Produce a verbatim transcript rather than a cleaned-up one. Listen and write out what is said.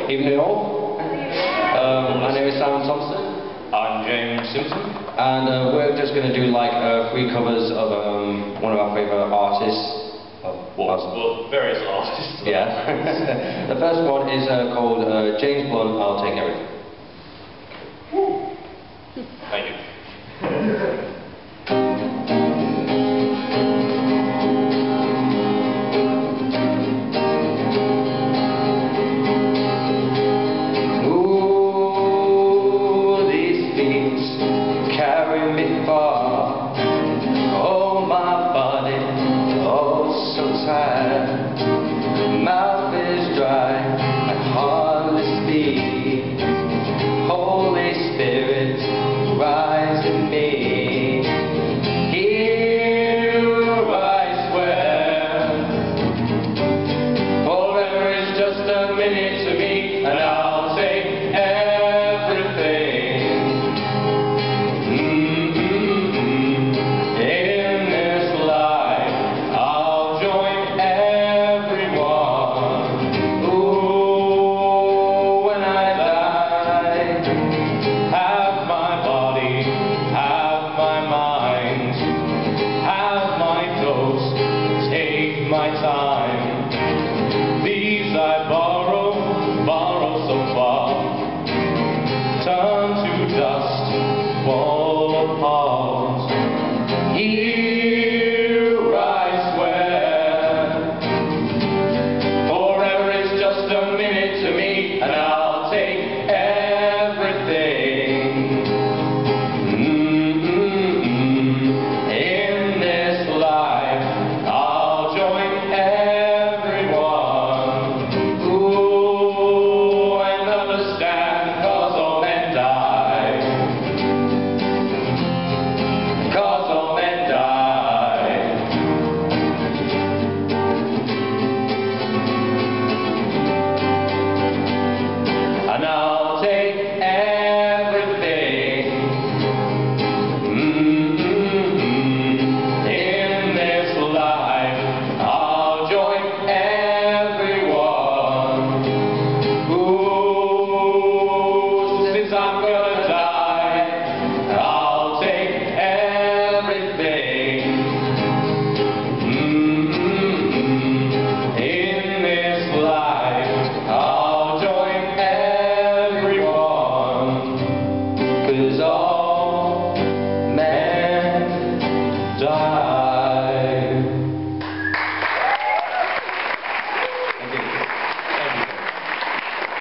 Evening all. Um, my name is Simon Thompson. I'm James Simpson. And uh, we're just going to do like uh, three covers of um, one of our favourite artists. Oh, what? Well, various artists. Yeah. The first one is uh, called uh, James Blunt, I'll Take Everything. Thank you. Mouth is dry, I hardly speak. Holy Spirit, rise in me. Here I swear, forever is just a minute to me, and I'll take everything. Mm-hmm. In this life, I'll join everyone. Ooh, when I die, have my body, have my mind, have my ghost, take my time. These I borrow, borrow so far, turn to dust, fall apart. Here